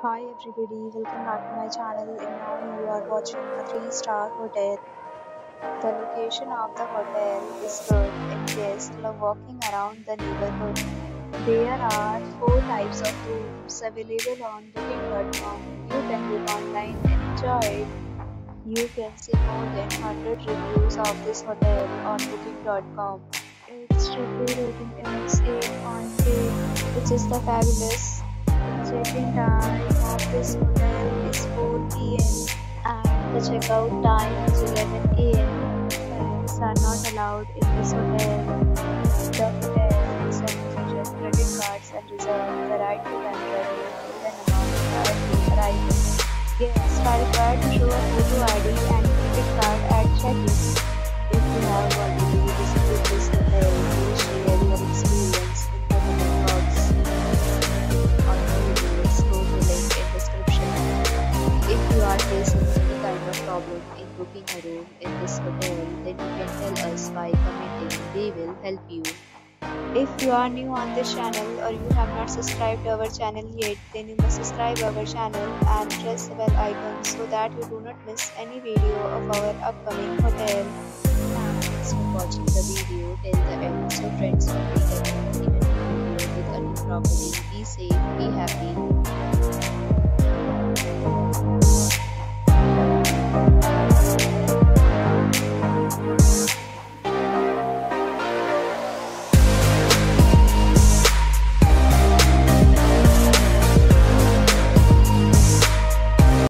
Hi everybody, welcome back to my channel and now you are watching a 3-star hotel. The location of the hotel is good and guests love walking around the neighborhood. There are 4 types of rooms available on booking.com. You can book online and enjoy it. You can see more than 100 reviews of this hotel on booking.com. Its review rating is 8.8, which is the fabulous. Check-in time of this hotel is 4 p.m. and the checkout time is 11 a.m. Pets are not allowed in this hotel. The hotel accepts major credit cards and reserves the right to temporarily hold an amount prior to arrival. Guests are required to show a photo ID and credit card at check-in. If you have already visited this hotel, please share your experience in the comment box. On the videos, go to link in description. If you are facing any kind of problem in booking a room in this hotel, then you can tell us by commenting. We will help you. If you are new on this channel or you have not subscribed our channel yet, then you must subscribe our channel and press the bell icon so that you do not miss any video of our upcoming hotel. Thanks for watching the video till the end. So friends, when we get back in a video with a new property, be safe, be happy.